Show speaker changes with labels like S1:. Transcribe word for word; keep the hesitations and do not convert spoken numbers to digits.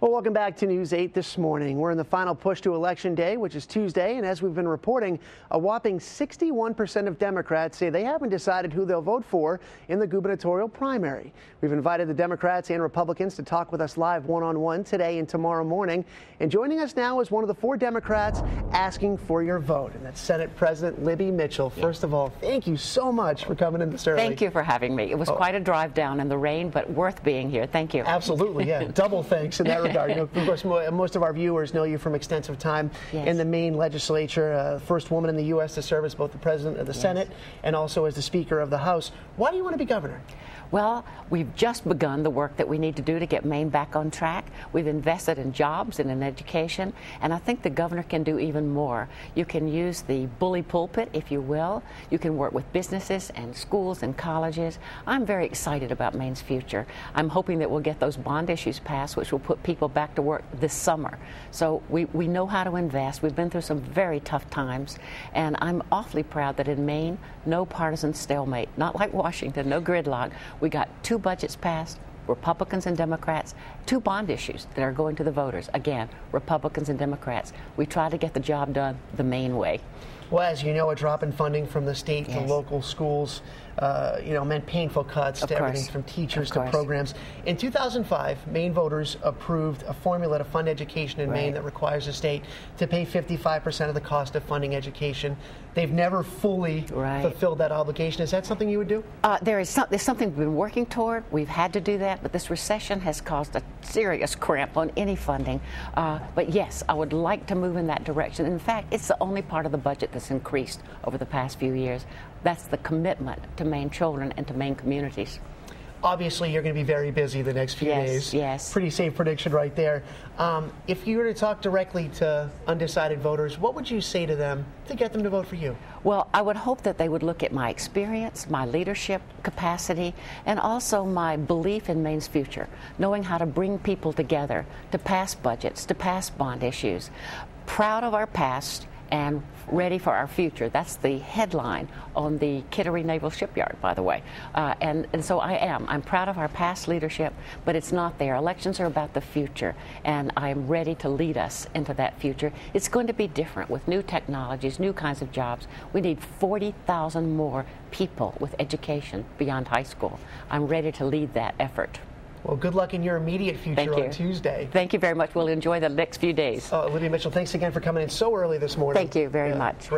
S1: Well, welcome back to News eight this morning. We're in the final push to Election Day, which is Tuesday, and as we've been reporting, a whopping sixty-one percent of Democrats say they haven't decided who they'll vote for in the gubernatorial primary. We've invited the Democrats and Republicans to talk with us live one-on-one today and tomorrow morning. And joining us now is one of the four Democrats asking for your vote, and that's Senate President Libby Mitchell. First of all, thank you so much for coming in this early.
S2: Thank you for having me. It was
S1: oh.
S2: quite a drive down in the rain, but worth being here. Thank you.
S1: Absolutely, yeah. Double thanks in that regard. You know, of course, most of our viewers know you from extensive time
S2: yes.
S1: in the Maine legislature, uh, first woman in the U S to serve as both the president of the yes. Senate and also as the Speaker of the House. Why do you want to be governor?
S2: Well, we've just begun the work that we need to do to get Maine back on track. We've invested in jobs and in education, and I think the governor can do even more. You can use the bully pulpit, if you will. You can work with businesses and schools and colleges. I'm very excited about Maine's future. I'm hoping that we'll get those bond issues passed, which will put people back to work this summer. So we, we know how to invest. We've been through some very tough times, and I'm awfully proud that in Maine, no partisan stalemate, not like Washington, no gridlock. We got two budgets passed, Republicans and Democrats, two bond issues that are going to the voters. Again, Republicans and Democrats. We try to get the job done the Maine way.
S1: Well, as you know, a drop in funding from the state
S2: yes.
S1: to local schools, uh, you know, meant painful cuts
S2: of
S1: to
S2: course.
S1: everything from teachers
S2: of
S1: to
S2: course.
S1: programs. In two thousand five, Maine voters approved a formula to fund education in
S2: right.
S1: Maine that requires the state to pay fifty-five percent of the cost of funding education. They've never fully
S2: right.
S1: fulfilled that obligation. Is that something you would do?
S2: Uh, there is some, there's something we've been working toward. We've had to do that, but this recession has caused a serious cramp on any funding. Uh, but yes, I would like to move in that direction. In fact, it's the only part of the budget that's increased over the past few years. That's the commitment to Maine children and to Maine communities.
S1: Obviously, you're going to be very busy the next few
S2: yes,
S1: days.
S2: Yes.
S1: Pretty safe prediction right there. Um, if you were to talk directly to undecided voters, what would you say to them to get them to vote for you?
S2: Well, I would hope that they would look at my experience, my leadership capacity, and also my belief in Maine's future, knowing how to bring people together to pass budgets, to pass bond issues. Proud of our past and ready for our future. That's the headline on the Kittery Naval Shipyard, by the way. Uh, and, and so I am. I'm proud of our past leadership, but it's not there. Elections are about the future, and I'm ready to lead us into that future. It's going to be different with new technologies, new kinds of jobs. We need forty thousand more people with education beyond high school. I'm ready to lead that effort.
S1: Well, good luck in your immediate future on Tuesday.
S2: Thank you very much. We'll enjoy the next few days.
S1: Uh, Libby Mitchell, thanks again for coming in so early this morning.
S2: Thank you very yeah. much.